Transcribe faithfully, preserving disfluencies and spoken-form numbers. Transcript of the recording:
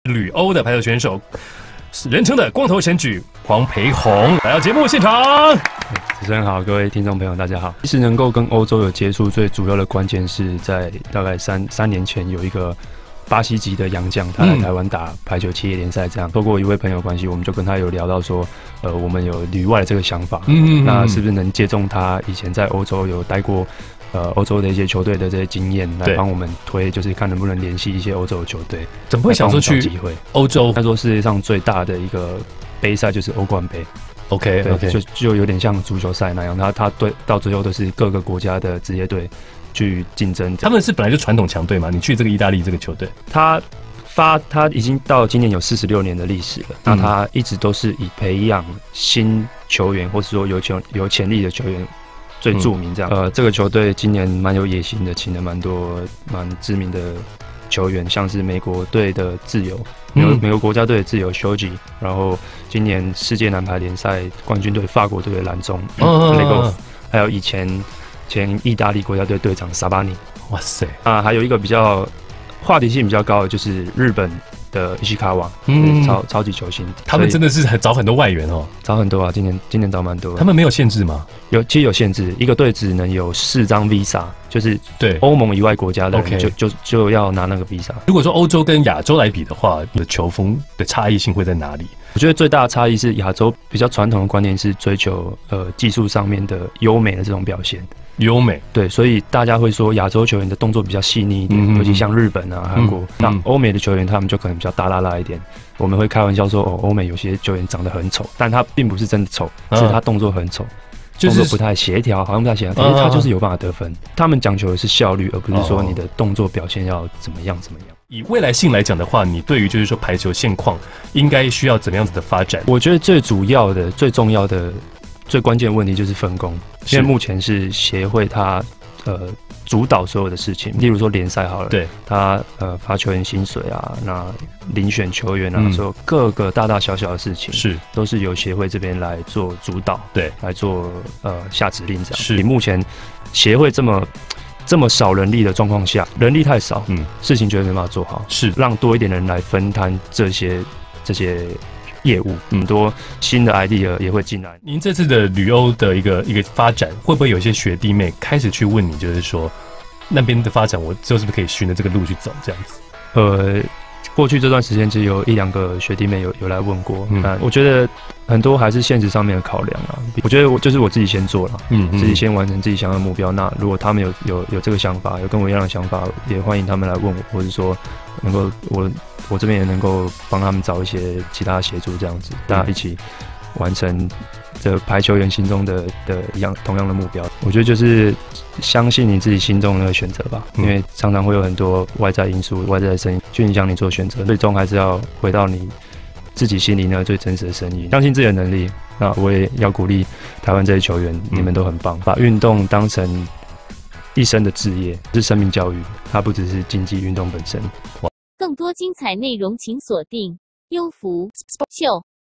旅欧的排球选手，人称的光头神举黄培宏来到节目现场。 主持人好，各位听众朋友，大家好。其实能够跟欧洲有接触，最主要的关键是在大概三三年前有一个巴西籍的洋将，他来台湾打排球企业联赛，这样、嗯、透过一位朋友关系，我们就跟他有聊到说，呃，我们有旅外的这个想法，嗯, 嗯, 嗯，那是不是能借重他以前在欧洲有待过？呃，欧洲的一些球队的这些经验来帮我们推，就是看能不能联系一些欧洲的球队。 怎么会想说去机会？ 欧洲？ 他说世界上最大的一个杯赛就是欧冠杯。 OK OK， 就就有点像足球赛那样，他他对到最后都是各个国家的职业队去竞争。 他们是本来就传统强队嘛？你去这个意大利这个球队， 他发他已经到今年有四十六年的历史了。嗯、那他一直都是以培养新球员，或是说有球有潜力的球员最著名这样。嗯、呃，这个球队今年蛮有野心的，请了蛮多蛮知名的球员，像是美国队的自由。美国美国国家队的自由 Shoji， 然后今年世界男排联赛冠军队法国队的蓝中 Legov， 还有以前前意大利国家队队长萨巴尼。 哇塞！ 啊，还有一个比较话题性比较高的就是日本的伊西卡瓦，嗯，超超级球星。 他们真的是找很多外援哦， 找很多啊，今年今年找蛮多。 他们没有限制吗？ 有，其实有限制，一个队只能有四张 visa， 就是对欧盟以外国家的人就就就要拿那个 visa。 如果说欧洲跟亚洲来比的话，你的球风的差异性会在哪里？ 我觉得最大的差异是亚洲比较传统的观念是追求呃技术上面的优美的这种表现。 优美， 对，所以大家会说亚洲球员的动作比较细腻一点，嗯、尤其像日本啊、韩国。嗯、那欧美的球员他们就可能比较大拉拉一点。我们会开玩笑说，哦，欧美有些球员长得很丑，但他并不是真的丑，嗯、是他动作很丑，就是动作不太协调，好像不太协调，但是他就是有办法得分。他们讲求的是效率，而不是说你的动作表现要怎么样怎么样。 以未来性来讲的话，你对于就是说排球现况应该需要怎么样子的发展？ 我觉得最主要的、最重要的。最关键的问题就是分工，因为目前是协会它呃主导所有的事情，例如说联赛好了，对，它呃发球员薪水啊，那遴选球员啊，嗯、所有各个大大小小的事情是都是由协会这边来做主导，对，来做呃下指令这样。是，你目前协会这么这么少人力的状况下，人力太少，嗯，事情绝对没办法做好，是让多一点人来分摊这些这些。业务很多新的 idea 也会进来。 您这次的旅欧的一个一个发展，会不会有一些学弟妹开始去问你，就是说那边的发展，我之后是不是可以循着这个路去走？这样子？呃， 过去这段时间其实有一两个学弟妹有有来问过，嗯，我觉得很多还是现实上面的考量啊。我觉得我就是我自己先做了，嗯，自己先完成自己想要的目标。那如果他们有有有这个想法，有跟我一样的想法，也欢迎他们来问我，或者说能够我。我这边也能够帮他们找一些其他协助，这样子大家一起完成这排球员心中的的一样同样的目标。我觉得就是相信你自己心中的那个选择吧，嗯、因为常常会有很多外在因素、外在的声音去影响你做选择，最终还是要回到你自己心里那个最真实的声音，相信自己的能力。那我也要鼓励台湾这些球员，嗯、你们都很棒，把运动当成一生的志业，是生命教育，它不只是竞技运动本身。 更多精彩内容，请锁定优福 Sport Show。